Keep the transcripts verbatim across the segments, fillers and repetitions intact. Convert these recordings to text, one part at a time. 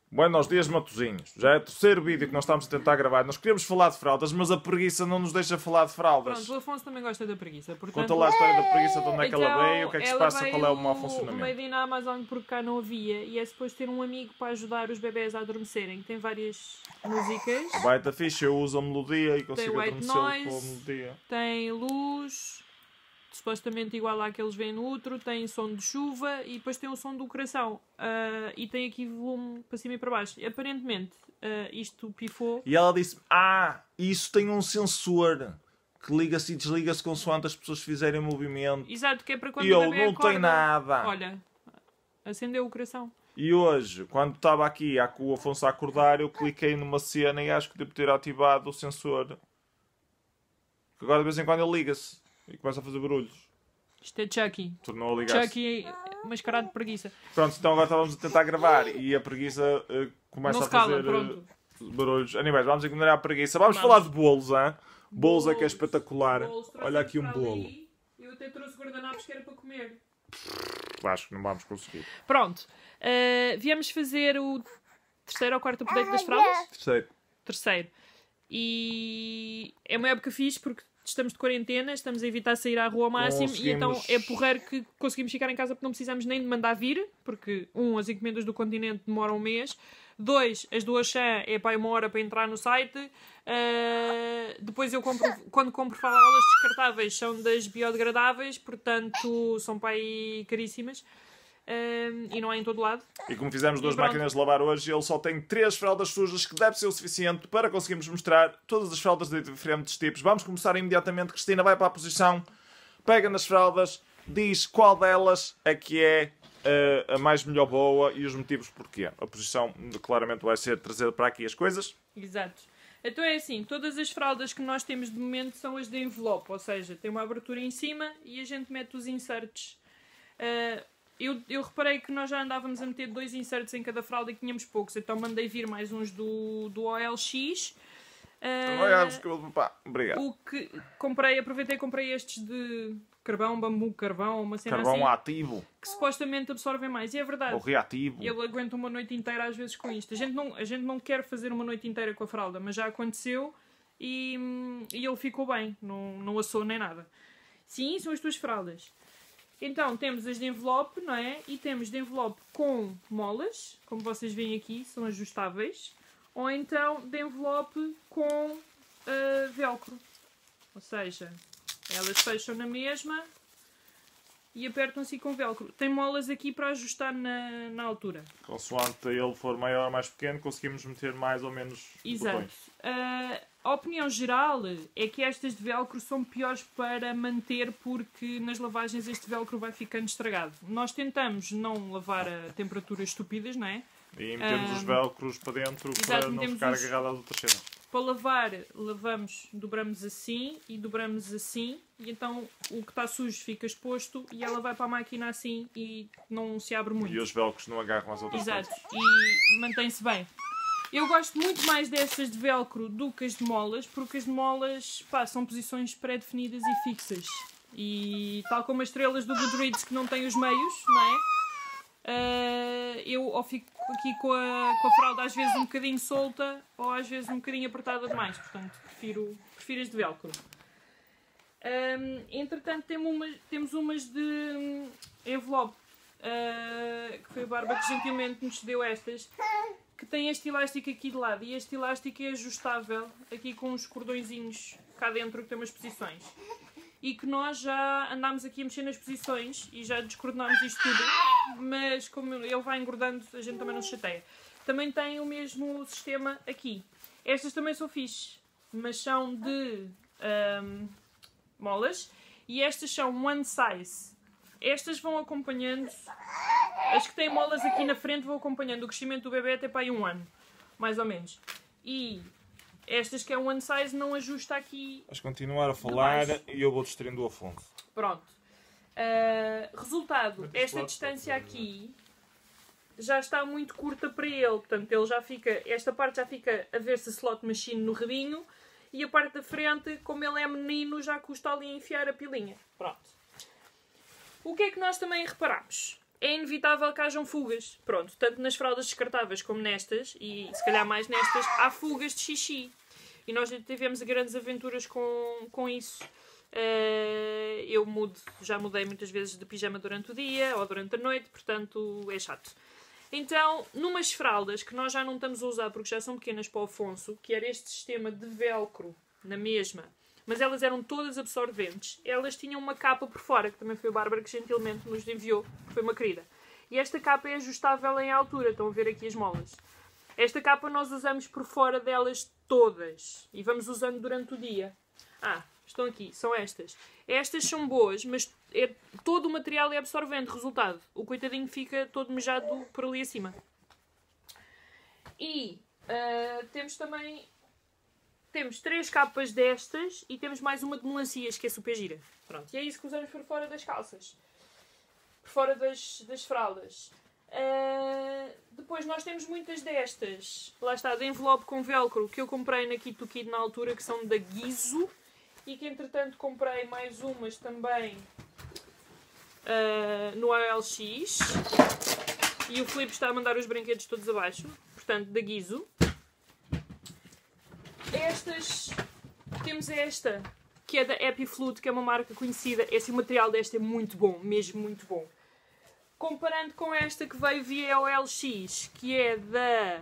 Buenos dias, Matosinhos. Já é o terceiro vídeo que nós estamos a tentar gravar. Nós queríamos falar de fraldas, mas a preguiça não nos deixa falar de fraldas. Pronto, o Afonso também gosta da preguiça. Portanto, Conta lá a história da preguiça, de onde é que ela então, veio, o que é que se passa, qual é o mau No funcionamento. Made in Amazon porque cá não havia. E é suposto ter um amigo para ajudar os bebés a adormecerem. Tem várias músicas. Baita fixe, eu uso a melodia e consigo white adormecer com a noise. melodia. Tem luz, supostamente igual à que eles veem no outro. Tem som de chuva e depois tem o som do coração. Uh, e tem aqui volume para cima e para baixo. E, aparentemente, uh, isto pifou. E ela disse, ah, isso tem um sensor que liga-se e desliga-se consoante as pessoas fizerem movimento. Exato, que é para quando E o eu, bebê não acorda, tem nada. Olha, acendeu o coração. E hoje, quando estava aqui com o Afonso a acordar, eu cliquei numa cena e acho que devo ter ativado o sensor. Que agora de vez em quando ele liga-se e começa a fazer barulhos. Isto é Chucky. Tornou a ligar-se. Chucky mascarado de preguiça. Pronto, então agora estávamos a tentar gravar e a preguiça uh, começa Não a se cala, fazer pronto. uh, barulhos. Animais, vamos ignorar a preguiça. Vamos, Vamos. falar de bolos, hein? Bolos é que é espetacular. Bolos, Olha aqui um para bolo. ali. Eu até trouxe guardanapos que era para comer. Acho que não vamos conseguir. Pronto. Uh, viemos fazer o terceiro ou quarto update das fraldas? Terceiro. Terceiro. E é uma época fixe porque estamos de quarentena, estamos a evitar sair à rua ao máximo e então Conseguimos- é porreiro que conseguimos ficar em casa porque não precisamos nem de mandar vir, porque, um, as encomendas do continente demoram um mês, dois, as duas chã é para uma hora para entrar no site, uh, depois eu compro, quando compro fraldas descartáveis são das biodegradáveis, portanto são para aí caríssimas. Um, e não há em todo lado. E como fizemos duas E pronto. máquinas de lavar hoje, ele só tem três fraldas sujas, que deve ser o suficiente para conseguirmos mostrar todas as fraldas de diferentes tipos. Vamos começar imediatamente. Cristina vai para a posição, pega nas fraldas, diz qual delas é que é uh, a mais melhor boa e os motivos porquê. A posição claramente vai ser trazer para aqui as coisas. Exato. Então é assim, todas as fraldas que nós temos de momento são as de envelope, ou seja, tem uma abertura em cima e a gente mete os inserts. Uh, Eu, eu reparei que nós já andávamos a meter dois insertos em cada fralda e que tínhamos poucos, então mandei vir mais uns do, do O L X. Uh, Pá, obrigado. o que comprei, aproveitei e comprei estes de carvão, bambu, carvão, uma cena Carvão assim, ativo que supostamente absorvem mais. E é verdade. ou reativo. Ele aguenta uma noite inteira às vezes com isto. A gente não, a gente não quer fazer uma noite inteira com a fralda, mas já aconteceu e, e ele ficou bem, não, não assou nem nada. Sim, são as tuas fraldas. Então, temos as de envelope, não é? E temos de envelope com molas, como vocês veem aqui, são ajustáveis. Ou então, de envelope com uh, velcro. Ou seja, elas fecham na mesma e apertam-se com velcro. Tem molas aqui para ajustar na, na altura. Consoante ele for maior ou mais pequeno, conseguimos meter mais ou menos Exato. botões. Uh, a opinião geral é que estas de velcro são piores para manter porque nas lavagens este velcro vai ficando estragado. Nós tentamos não lavar a temperaturas estúpidas, não é? E metemos Um, os velcros para dentro exato, para não metemos ficar os- agarrado às outras cenas. Para lavar, lavamos, dobramos assim e dobramos assim e então o que está sujo fica exposto e ela vai para a máquina assim e não se abre muito. E os velcros não agarram às outras Exato, coisas. e mantém-se bem. Eu gosto muito mais destas de velcro do que as de molas, porque as de molas, pá, são posições pré-definidas e fixas. E tal como as estrelas do Goodreads que não têm os meios, não é? Uh, eu ou fico aqui com a, com a fralda às vezes um bocadinho solta ou às vezes um bocadinho apertada demais. Portanto, prefiro, prefiro as de velcro. Um, entretanto, temos umas, temos umas de hum, envelope, uh, que foi a Barba que gentilmente nos deu estas, que tem este elástico aqui de lado. E este elástico é ajustável, aqui com uns cordõezinhos cá dentro que tem umas posições. E que nós já andámos aqui a mexer nas posições e já descoordenámos isto tudo, mas como ele vai engordando, a gente também não se chateia. Também tem o mesmo sistema aqui. Estas também são fixe, mas são de um, molas e estas são one size. Estas vão acompanhando, as que têm molas aqui na frente vão acompanhando o crescimento do bebê até para aí um ano, mais ou menos. E estas que é one size não ajusta aqui. Vais continuar a falar baixo. e eu vou distraindo o Afonso. Pronto. Uh, resultado, esta distância aqui já está muito curta para ele. Portanto, ele já fica, esta parte já fica a ver-se a slot machine no rabinho e a parte da frente, como ele é menino, já custa ali a enfiar a pilinha. Pronto. O que é que nós também reparamos? é inevitável que hajam fugas. Pronto, tanto nas fraldas descartáveis como nestas, e se calhar mais nestas, há fugas de xixi. E nós tivemos grandes aventuras com, com isso. Uh, eu mudo, já mudei muitas vezes de pijama durante o dia ou durante a noite, portanto é chato. Então, numas fraldas que nós já não estamos a usar porque já são pequenas para o Afonso, que era este sistema de velcro na mesma, mas elas eram todas absorventes, elas tinham uma capa por fora, que também foi a Bárbara que gentilmente nos enviou, que foi uma querida. E esta capa é ajustável em altura, estão a ver aqui as molas. Esta capa nós usamos por fora delas todas e vamos usando durante o dia. Ah, estão aqui, são estas. Estas são boas, mas é, todo o material é absorvente. Resultado, o coitadinho fica todo mejado por ali acima. E uh, temos também... Temos três capas destas e temos mais uma de melancias, que é super gira. Pronto, e é isso que usamos por fora das calças. Por fora das, das fraldas. Uh, depois nós temos muitas destas. Lá está, de envelope com velcro, que eu comprei na Kit to Kid na altura, que são da Gizo. E que entretanto comprei mais umas também uh, no A L X. E o Filipe está a mandar os brinquedos todos abaixo. Portanto, da Gizo. Estas, temos esta, que é da Happy Flute, que é uma marca conhecida. Esse material desta é muito bom, mesmo muito bom. Comparando com esta que veio via O L X, que é da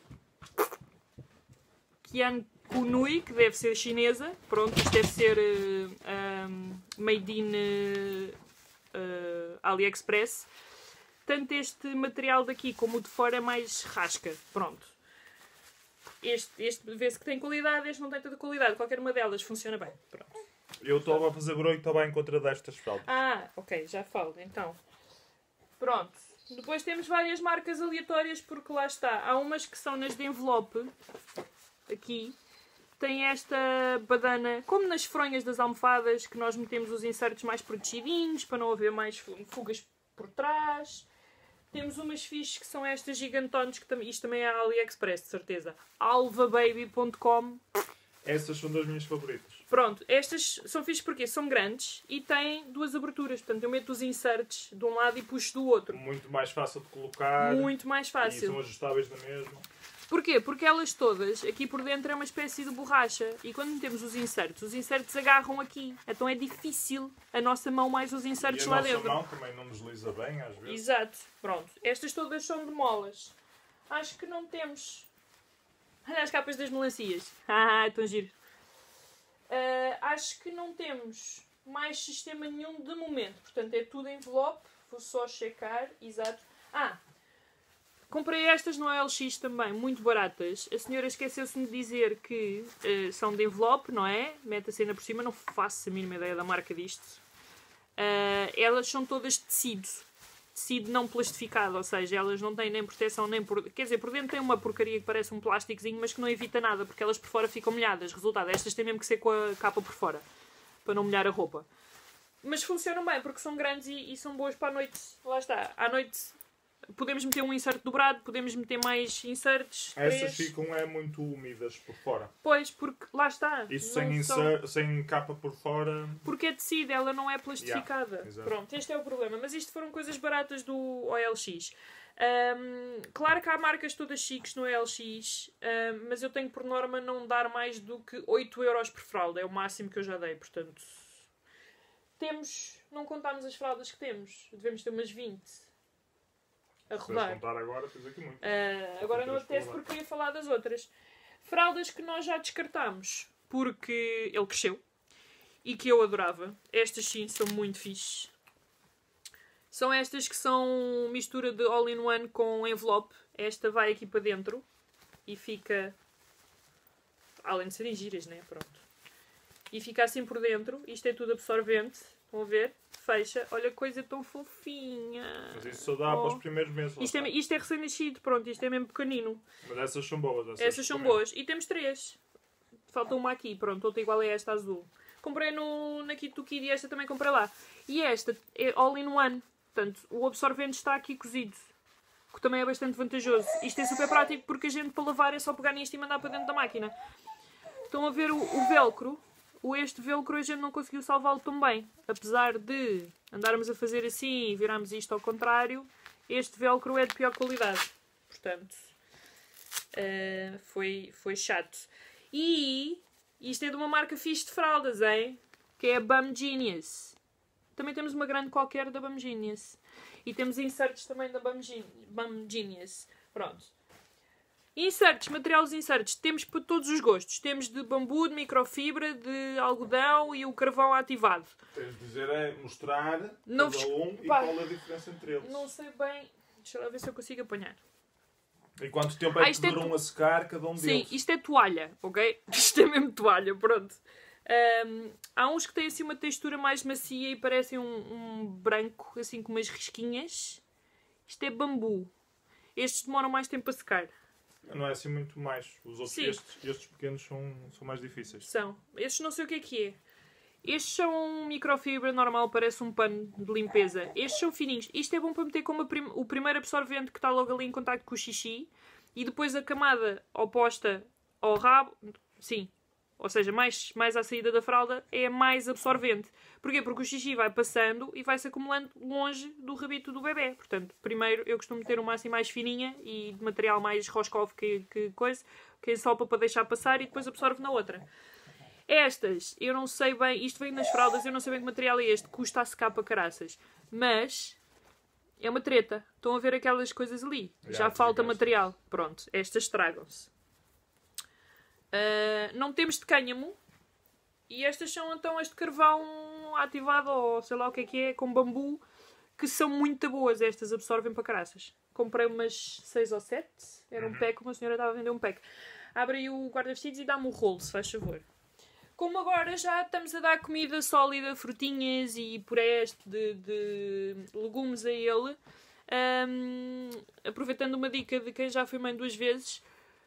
Kian Kunui, que deve ser chinesa. Pronto, isto deve ser uh, um, made in uh, uh, AliExpress. Tanto este material daqui como o de fora é mais rasca. Pronto. Este, este vê-se que tem qualidade, este não tem tanta qualidade. Qualquer uma delas funciona bem. Pronto. Eu estou a fazer barulho também contra destas fraldas. Ah, ok, já falo. Então, pronto. Depois temos várias marcas aleatórias, porque lá está. Há umas que são nas de envelope. Aqui. Tem esta badana, como nas fronhas das almofadas, que nós metemos os insertos mais protegidinhos, para não haver mais fugas por trás. Temos umas fichas que são estas gigantones, que também, isto também é a AliExpress, de certeza. alva baby ponto com. Essas são das minhas favoritas. Pronto, estas são fichas porque são grandes e têm duas aberturas. Portanto, eu meto os inserts de um lado e puxo do outro. Muito mais fácil de colocar. Muito mais fácil. E são ajustáveis na mesma. Porquê? Porque elas todas, aqui por dentro, é uma espécie de borracha. E quando metemos os insertos, os insertos agarram aqui. Então é difícil a nossa mão mais os insertos e a lá nossa dentro. mão também não desliza bem, às vezes. Exato. Pronto. Estas todas são de molas. Acho que não temos... Olha as capas das melancias. Ah, tão giro. Uh, acho que não temos mais sistema nenhum de momento. Portanto, é tudo envelope. Vou só checar. Exato. Ah... Comprei estas no O L X também, muito baratas. A senhora esqueceu-se de dizer que uh, são de envelope, não é? Mete a cena por cima, não faço a mínima ideia da marca disto. Uh, elas são todas de tecido. Tecido não plastificado, ou seja, elas não têm nem proteção nem por... Quer dizer, por dentro tem uma porcaria que parece um plásticozinho, mas que não evita nada, porque elas por fora ficam molhadas. Resultado, estas têm mesmo que ser com a capa por fora, para não molhar a roupa. Mas funcionam bem, porque são grandes e, e são boas para a noite. Lá está, à noite... Podemos meter um insert dobrado, podemos meter mais inserts. Essas ficam é, muito úmidas por fora. Pois, porque lá está. Isso sem, insert, são... sem capa por fora. Porque é tecido, ela não é plastificada. Yeah, pronto, este é o problema. Mas isto foram coisas baratas do O L X. Um, claro que há marcas todas chiques no O L X, um, mas eu tenho por norma não dar mais do que oito euros por fralda. É o máximo que eu já dei, portanto. Temos, não contámos as fraldas que temos. Devemos ter umas vinte. A rodar. contar agora, tens aqui muito. Uh, agora não apetece porque queria falar das outras. Fraldas que nós já descartámos porque ele cresceu e que eu adorava. Estas sim são muito fixe. São estas que são mistura de all-in-one com envelope. Esta vai aqui para dentro e fica... Além de serem giras, né? Pronto. E fica assim por dentro. Isto é tudo absorvente. Estão a ver? Fecha. Olha que coisa tão fofinha. Mas isso só dá oh. para os primeiros meses. Isto é, isto é recém-nascido. Pronto, isto é mesmo pequenino. Mas essas são boas. Essas, essas são boas. E temos três. Falta uma aqui. Pronto, outra igual a esta azul. Comprei no, na Kit to Kid e esta também comprei lá. E esta é all-in-one. Portanto, o absorvente está aqui cozido. Que também é bastante vantajoso. Isto é super prático porque a gente para lavar é só pegar nisto e mandar para dentro da máquina. Estão a ver o, o velcro. o este velcro a gente não conseguiu salvá-lo tão bem. Apesar de andarmos a fazer assim e virarmos isto ao contrário, este velcro é de pior qualidade. Portanto, uh, foi, foi chato. E isto é de uma marca fixe de fraldas, hein? Que é a Bum Genius. Também temos uma grande qualquer da Bum Genius. E temos inserts também da Bum Genius. Pronto. Inserts, materiais inserts. Temos para todos os gostos. Temos de bambu, de microfibra, de algodão e o carvão ativado. Tens de dizer é mostrar não cada vos... um e Pá, qual é a diferença entre eles. Não sei bem. Deixa lá ver se eu consigo apanhar. E quanto tempo é ah, que duram é... a secar cada um deles? Sim, isto é toalha, ok? Isto é mesmo toalha, pronto. Um, há uns que têm assim uma textura mais macia e parecem um, um branco, assim com umas risquinhas. Isto é bambu. Estes demoram mais tempo a secar. Não é assim muito mais. Os outros, estes, estes pequenos são, são mais difíceis. São. Estes não sei o que é que é. Estes são microfibra normal, parece um pano de limpeza. Estes são fininhos. Isto é bom para meter como prim o primeiro absorvente que está logo ali em contacto com o xixi. E depois a camada oposta ao rabo. Sim. Ou seja, mais, mais à saída da fralda é mais absorvente. Porquê? Porque o xixi vai passando e vai-se acumulando longe do rabito do bebê. Portanto, primeiro eu costumo ter uma assim mais fininha e de material mais Roscoff que, que coisa, que ensopa para deixar passar e depois absorve na outra. Estas, eu não sei bem, isto vem nas fraldas, eu não sei bem que material é este, custa a secar para caraças. Mas é uma treta. Estão a ver aquelas coisas ali? Já, Já falta material. Pronto, estas estragam-se. Uh, não temos de cânhamo. E estas são então as de carvão ativado, ou sei lá o que é que é, com bambu, que são muito boas. Estas absorvem para caraças. Comprei umas seis ou sete. Era um pack, uma senhora estava a vender um pack. Abre aí o guarda-vestidos e dá-me o rolo, se faz favor. Como agora já estamos a dar comida sólida, frutinhas e purés de, de legumes a ele, um, aproveitando uma dica de quem já foi mãe duas vezes,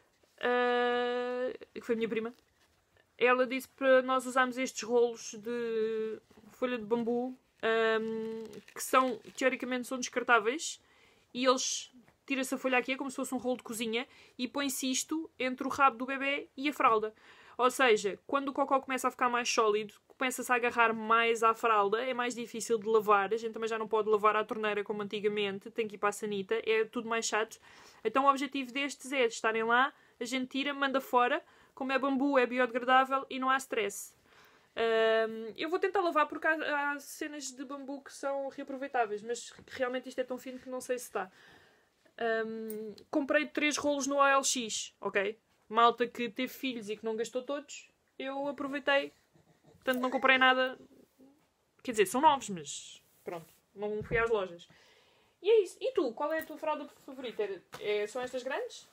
uh, que foi a minha prima, ela disse para nós usarmos estes rolos de folha de bambu, um, que são, teoricamente, são descartáveis, e eles, tira-se a folha aqui, é como se fosse um rolo de cozinha, e põe-se isto entre o rabo do bebê e a fralda. Ou seja, quando o cocó começa a ficar mais sólido, começa-se a agarrar mais à fralda, é mais difícil de lavar. A gente também já não pode lavar à torneira como antigamente, tem que ir para a sanita, é tudo mais chato. Então o objetivo destes é estarem lá, a gente tira, manda fora, como é bambu, é biodegradável e não há stress. Um, eu vou tentar lavar porque há, há cenas de bambu que são reaproveitáveis, mas realmente isto é tão fino que não sei se está. Um, comprei três rolos no O L X, ok? Malta que teve filhos e que não gastou todos, eu aproveitei. Portanto, não comprei nada. Quer dizer, são novos, mas pronto, não fui às lojas. E é isso. E tu, qual é a tua fralda favorita? É, é, são estas grandes?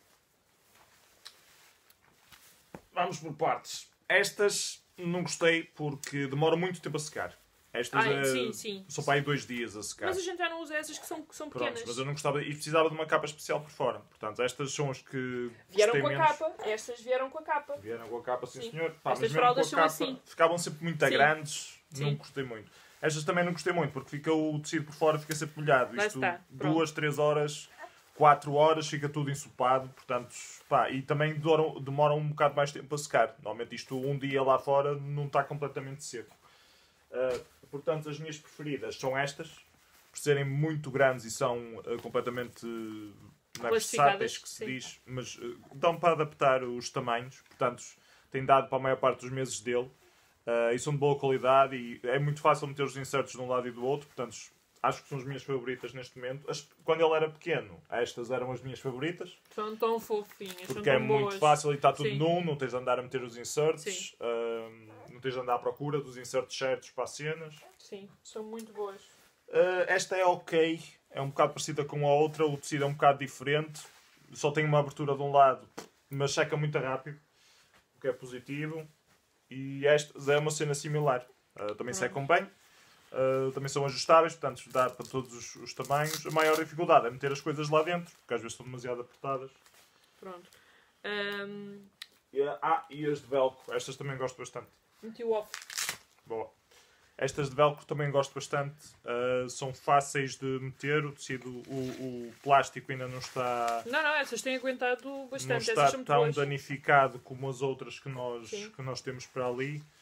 Vamos por partes. Estas não gostei porque demoram muito tempo a secar. Estas Ai, é... sim, sim. são para aí dois dias a secar. Mas a gente já não usa essas que são, que são pequenas. Pronto, mas eu não gostava e precisava de uma capa especial por fora. Portanto, estas são as que vieram com a menos. capa. Estas vieram com a capa. Vieram com a capa, sim, sim. senhor. Pá, estas mas fraldas com a são capa, assim. ficavam sempre muito sim. grandes. Sim. Não gostei muito. Estas também não gostei muito porque fica o tecido por fora, fica sempre molhado. Lá Isto, está. duas, três horas, quatro horas, fica tudo ensopado. Portanto, pá, e também demoram, demoram um bocado mais tempo a secar. Normalmente isto um dia lá fora não está completamente seco. Uh, portanto, as minhas preferidas são estas, por serem muito grandes e são uh, completamente uh, não é versáteis, que se sim. diz, mas uh, dão para adaptar os tamanhos. Portanto, têm dado para a maior parte dos meses dele uh, e são de boa qualidade e é muito fácil meter os insertos de um lado e do outro. Portanto, acho que são as minhas favoritas neste momento. As, quando ele era pequeno, estas eram as minhas favoritas. São tão fofinhas, porque são tão é boas. muito fácil e está tudo sim. num, não tens de andar a meter os inserts. Não tens de andar à procura dos insertos certos para as cenas. Sim, são muito boas. Uh, esta é ok. É um bocado parecida com a outra. O tecido é um bocado diferente. Só tem uma abertura de um lado, mas seca muito rápido. O que é positivo. E esta é uma cena similar. Uh, também Pronto. secam bem. Uh, também são ajustáveis. Portanto, dá para todos os, os tamanhos. A maior dificuldade é meter as coisas lá dentro. Porque às vezes estão demasiado apertadas. Pronto. Um... E, ah, e as de velcro. Estas também gosto bastante. Meti o off. Boa. Estas de velcro também gosto bastante. Uh, são fáceis de meter. O tecido, o, o plástico ainda não está... Não, não, essas têm aguentado bastante. Não está essas são tão boas. danificado como as outras que nós, que nós temos para ali.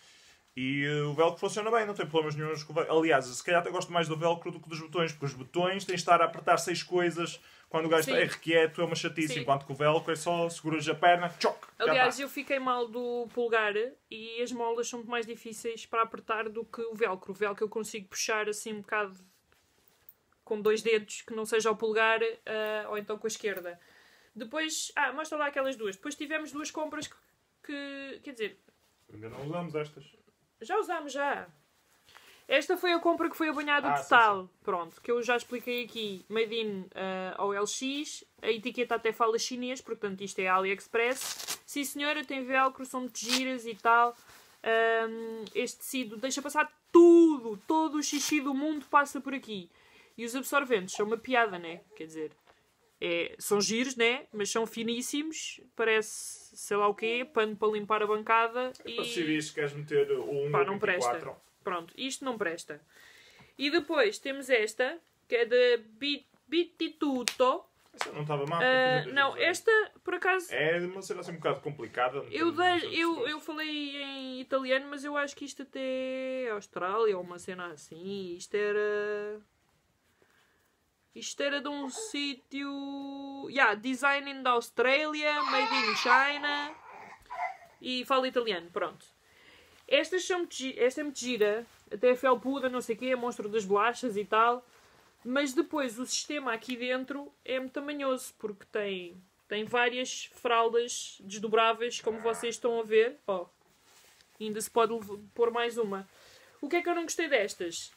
E uh, o velcro funciona bem, não tem problemas nenhum com o velcro. Aliás, se calhar até gosto mais do velcro do que dos botões, porque os botões tens de estar a apertar seis coisas quando o gajo Sim. está irrequieto, é uma chatice, Sim. enquanto que o velcro é só seguras a perna, tchoc, já Aliás, está. eu fiquei mal do polegar e as molas são muito mais difíceis para apertar do que o velcro. O velcro eu consigo puxar assim um bocado com dois dedos, que não seja o polegar uh, ou então com a esquerda. Depois, ah, mostra lá aquelas duas. Depois tivemos duas compras que, que quer dizer... Ainda não usamos estas. Já usámos, já. Esta foi a compra que foi a banhada Ah, total. sim, sim. Pronto, que eu já expliquei aqui. Made in uh, O L X. A etiqueta até fala chinês, portanto isto é AliExpress. Sim senhora, tem velcro, são muito giras e tal. Um, este tecido deixa passar tudo. Todo o xixi do mundo passa por aqui. E os absorventes são uma piada, né? Quer dizer, é, são giros, né? Mas são finíssimos. Parece, sei lá o quê, pano para limpar a bancada. É e... para decidir se queres meter o um Pá, ou não vinte e quatro. presta. Pronto, isto não presta. E depois temos esta, que é da Bitituto. Essa não estava mal. Uh, não, esta, por acaso... É uma cena assim um bocado complicada. Eu, dei, eu, eu falei em italiano, mas eu acho que isto até é Austrália ou uma cena assim. Isto era... Isto era de um sítio... Yeah, design in the Australia, made in China. E fala italiano, pronto. Estas são muito, esta é muito gira. Até é felpuda, não sei o quê, é monstro das bolachas e tal. Mas depois o sistema aqui dentro é muito tamanhoso, porque tem, tem várias fraldas desdobráveis, como vocês estão a ver. Oh, ainda se pode pôr mais uma. O que é que eu não gostei destas?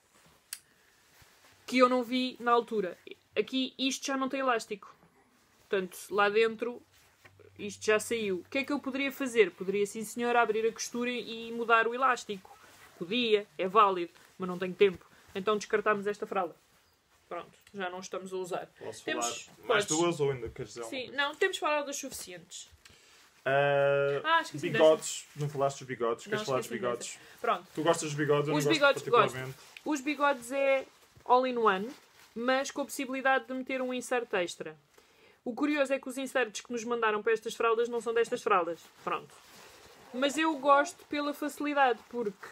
Que eu não vi na altura. Aqui isto já não tem elástico. Portanto, lá dentro isto já saiu. O que é que eu poderia fazer? Poderia, sim senhor, abrir a costura e mudar o elástico. Podia, é válido, mas não tenho tempo. Então descartámos esta fralda. Pronto, já não estamos a usar. Posso Temos... falar mais Podes. duas ou ainda queres dizer? Sim, não, temos fraldas suficientes. Uh, Ah, esqueci bigodes, não falaste dos bigodes? Queres Não, falar dos esqueci bigodes? dessa. Pronto. Tu gostas dos bigodes? Eu Os não bigodes gosto particularmente. Os bigodes é all-in-one, mas com a possibilidade de meter um insert extra. O curioso é que os inserts que nos mandaram para estas fraldas não são destas fraldas. Pronto. Mas eu gosto pela facilidade, porque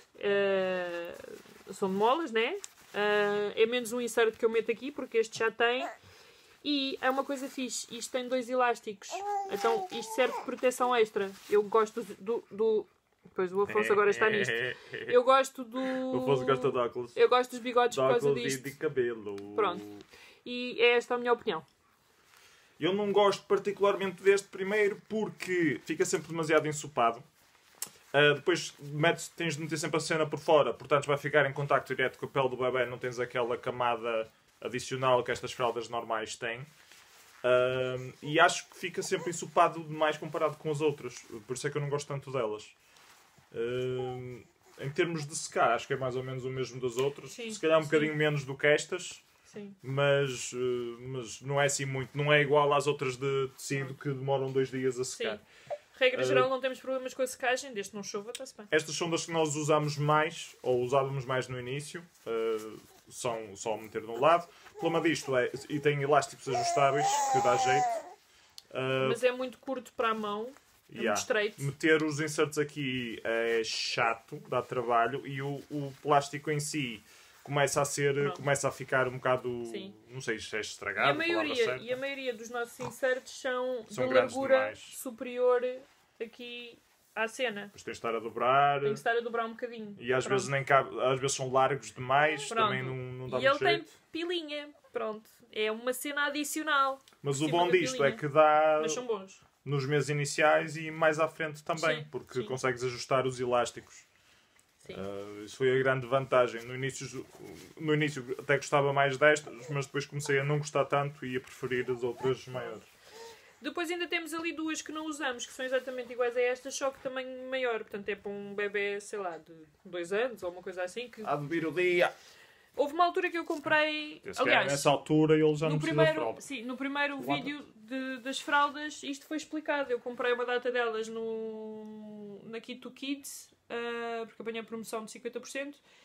uh, são de molas, né? Uh, é menos um insert que eu meto aqui, porque este já tem. E é uma coisa fixe. Isto tem dois elásticos. Então isto serve de proteção extra. Eu gosto do... do... Pois o Afonso agora está nisto. Eu gosto do... O Afonso gosta de óculos. Eu gosto dos bigodes De por causa óculos e disto. de cabelo. Pronto. E é esta a minha opinião. Eu não gosto particularmente deste primeiro porque fica sempre demasiado ensopado. Uh, depois metes, tens de meter sempre a cena por fora, portanto vai ficar em contacto direto com a pele do bebê, não tens aquela camada adicional que estas fraldas normais têm. Uh, e acho que fica sempre ensopado demais comparado com as outras, por isso é que eu não gosto tanto delas. Uh, em termos de secar, acho que é mais ou menos o mesmo das outras. Sim, se calhar um sim. bocadinho menos do que estas. Sim. Mas, uh, mas não é assim muito. Não é igual às outras de tecido que demoram dois dias a secar. Sim. Regra Uh, geral, não temos problemas com a secagem, desde que não chova, está-se bem. Estas são das que nós usamos mais, ou usávamos mais no início. Uh, são só meter de um lado. O problema disto é, e tem elásticos ajustáveis, que dá jeito. Uh, Mas é muito curto para a mão, é yeah. muito estreito. Meter os insertos aqui é chato, dá trabalho, e o, o plástico em si começa a ser, Pronto. começa a ficar um bocado, Sim. não sei se é E estragado, a, a palavra maioria, certa. e a maioria dos nossos inserts são, São de grandes largura demais. superior aqui à cena. Depois tens de estar a dobrar. Tem que estar a dobrar um bocadinho. E às Pronto. vezes nem cabe, às vezes são largos demais, Pronto. também não, não dá E ele muito jeito. tem pilinha. Pronto. É uma cena adicional. Mas por o cima bom da disto pilinha. é que dá Mas são bons. nos meses iniciais e mais à frente também, Sim, porque sim. consegues ajustar os elásticos. Sim. Uh, isso foi a grande vantagem. No início, no início até gostava mais destas, mas depois comecei a não gostar tanto e a preferir as outras maiores. Depois ainda temos ali duas que não usamos, que são exatamente iguais a estas, só que tamanho maior. Portanto, é para um bebê, sei lá, de dois anos ou uma coisa assim. Que... Há de vir o dia. Houve uma altura que eu comprei... Se calhar Aliás, nessa altura ele já não no precisa de primeiro, fralda. sim, no primeiro Guarda. vídeo de, das fraldas, isto foi explicado. Eu comprei uma data delas no, na Kit to Kids, uh, porque apanhei a promoção de cinquenta por cento.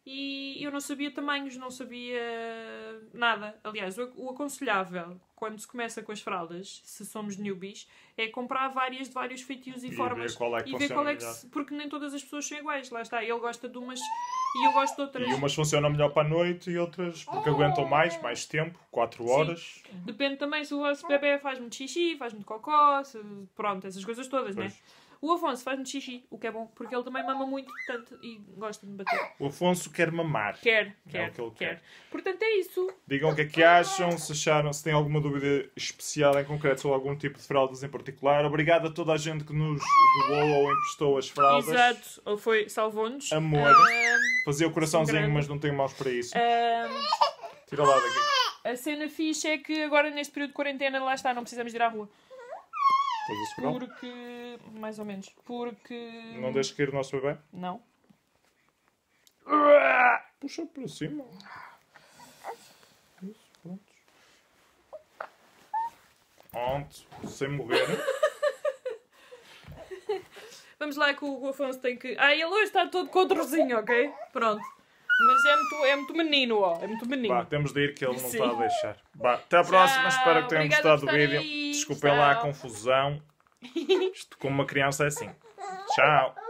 e eu não sabia tamanhos, não sabia nada. Aliás, o, o aconselhável, quando se começa com as fraldas, se somos newbies, é comprar várias de vários feitios e, E formas. ver qual é que e ver funciona qual é que melhor. se, porque nem todas as pessoas são iguais. Lá está, ele gosta de umas e eu gosto de outras. E umas funcionam melhor para a noite e outras porque aguentam mais, mais tempo, quatro horas. Depende também se o vosso bebê faz muito xixi, faz muito cocó, se, pronto, essas coisas todas, né? Pois. O Afonso faz muito xixi, o que é bom, porque ele também mama muito, tanto, e gosta de me bater. O Afonso quer mamar. Quer, É quer, o que ele quer. quer. Portanto, é isso. Digam o que é que acham, se acharam, se têm alguma dúvida especial em concreto sobre algum tipo de fraldas em particular. Obrigado a toda a gente que nos doou ou emprestou as fraldas. Exato. Ou foi, salvou-nos. Amor. Ahm, Fazia o coraçãozinho, grande. mas não tenho mãos para isso. ahm, Tira lá daqui. a cena fixe é que agora, neste período de quarentena, lá está, não precisamos ir à rua. Estás a segurar? Porque... mais ou menos. Porque... Não deixes cair o nosso bebê. Não. Puxa para cima. Isso, pronto. Pronto. Sem morrer. Vamos lá que o Afonso tem que... Ah, ele hoje está todo controzinho, ok? Pronto. Mas é muito, é muito menino, ó. É muito menino. Vá, temos de ir que ele não Sim. está a deixar. Vá, até à próxima. Tchau. Espero que tenham Obrigada gostado por do vídeo. estarem aí. Desculpem lá a Tchau. confusão. Isto com uma criança é assim. Tchau.